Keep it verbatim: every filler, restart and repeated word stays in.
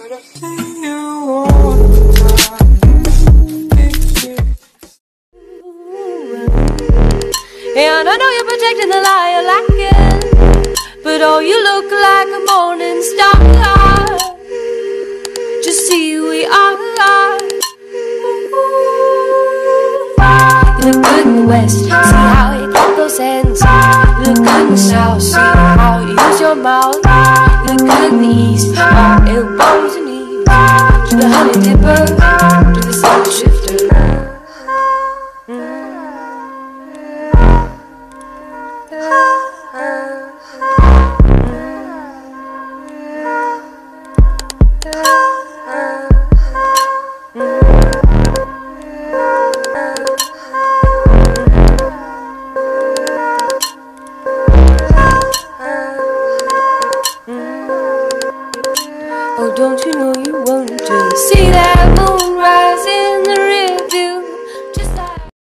And I know you're protecting the lie you're lacking, but oh, you look like a morning star. Just see who we are. You look good in the west, see how you clap those hands. You look good in the south, see how you use your mouth. You look good in the east, on elbows and knees. To the honey dipper, to the sun shifter. Oh, don't you know you want to see